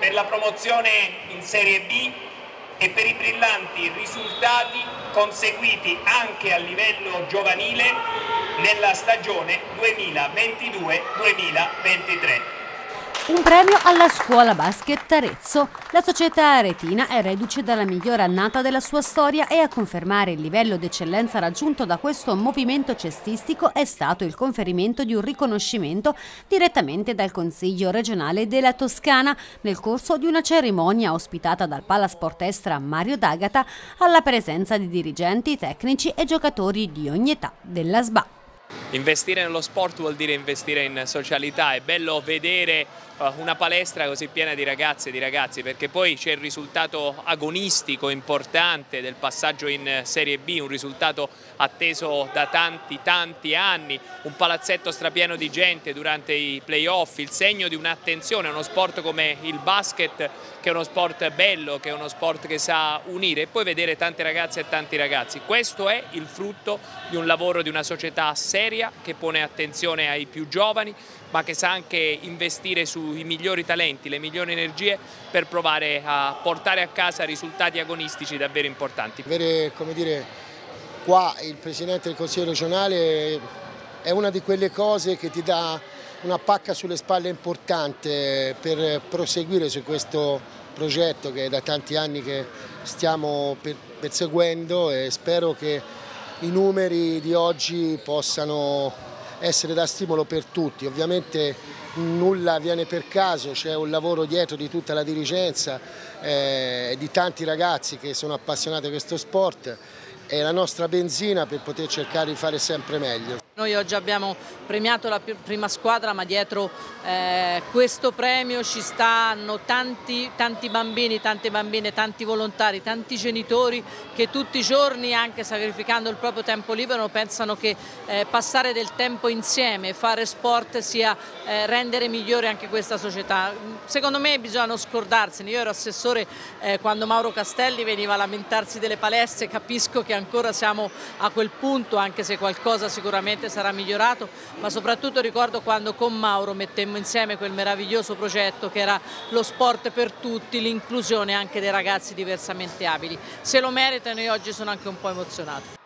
per la promozione in Serie B e per i brillanti risultati conseguiti anche a livello giovanile nella stagione 2022-2023. Un premio alla scuola basket Arezzo. La società aretina è reduce dalla migliore annata della sua storia e a confermare il livello d'eccellenza raggiunto da questo movimento cestistico è stato il conferimento di un riconoscimento direttamente dal Consiglio regionale della Toscana nel corso di una cerimonia ospitata dal Palasport Estra Mario D'Agata alla presenza di dirigenti, tecnici e giocatori di ogni età della SBA. Investire nello sport vuol dire investire in socialità, è bello vedere una palestra così piena di ragazze e di ragazzi, perché poi c'è il risultato agonistico importante del passaggio in Serie B, un risultato atteso da tanti anni, un palazzetto strapieno di gente durante i playoff, il segno di un'attenzione a uno sport come il basket, che è uno sport bello, che è uno sport che sa unire, e poi vedere tante ragazze e tanti ragazzi. Questo è il frutto di un lavoro di una società seria che pone attenzione ai più giovani, ma che sa anche investire sui migliori talenti, le migliori energie per provare a portare a casa risultati agonistici davvero importanti. Avere, come dire, qua il Presidente del Consiglio regionale è una di quelle cose che ti dà una pacca sulle spalle importante per proseguire su questo progetto che è da tanti anni che stiamo perseguendo, e spero che i numeri di oggi possano essere da stimolo per tutti. Ovviamente nulla viene per caso, c'è un lavoro dietro di tutta la dirigenza, di tanti ragazzi che sono appassionati di questo sport, è la nostra benzina per poter cercare di fare sempre meglio. Noi oggi abbiamo premiato la prima squadra, ma dietro questo premio ci stanno tanti bambini, tante bambine, tanti volontari, tanti genitori che tutti i giorni, anche sacrificando il proprio tempo libero, pensano che passare del tempo insieme, fare sport sia rendere migliore anche questa società. Secondo me bisogna non scordarsene. Io ero assessore quando Mauro Castelli veniva a lamentarsi delle palestre, capisco che ancora siamo a quel punto, anche se qualcosa sicuramente sarà migliorato, ma soprattutto ricordo quando con Mauro mettemmo insieme quel meraviglioso progetto che era lo sport per tutti, l'inclusione anche dei ragazzi diversamente abili. Se lo meritano, io oggi sono anche un po' emozionato.